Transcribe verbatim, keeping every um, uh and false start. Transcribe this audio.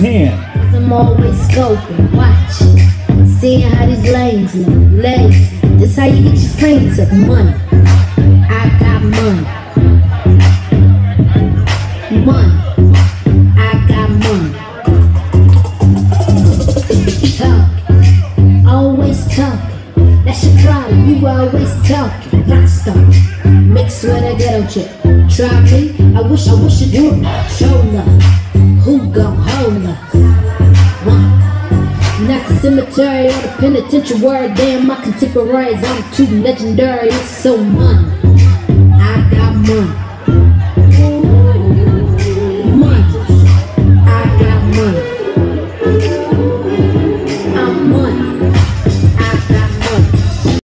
hand. I'm always scoping, watching, seeing how these lanes look, lazy. This how you get your friends up, money. I got money. Money. I got money. Talking, always talking. That's your problem, you always talking. Rockstar, mixed with a ghetto chick. Try me, I wish, I wish you would. Show love, who gon' hold us? Huh? Not the cemetery or the penitentiary. Damn, my contemporaries, I'm too legendary. It's so money. I got money.